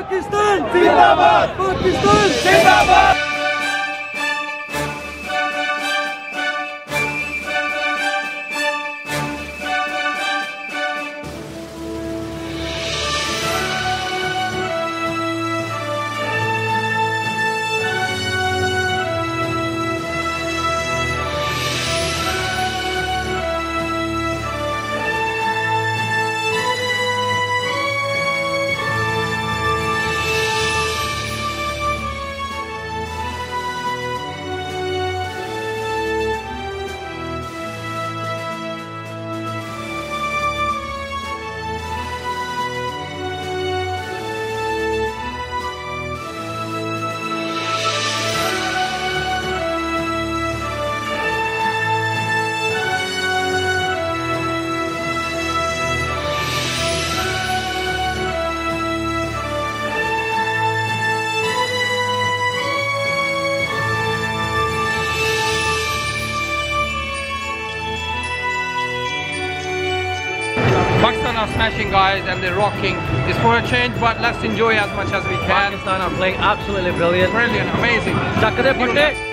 Pakistan Zindabad! Pakistan Zindabad! Pakistan are smashing, guys, and they're rocking. It's for a change, but let's enjoy as much as we can. Pakistan are playing absolutely brilliant. Brilliant, amazing. Chakre pate.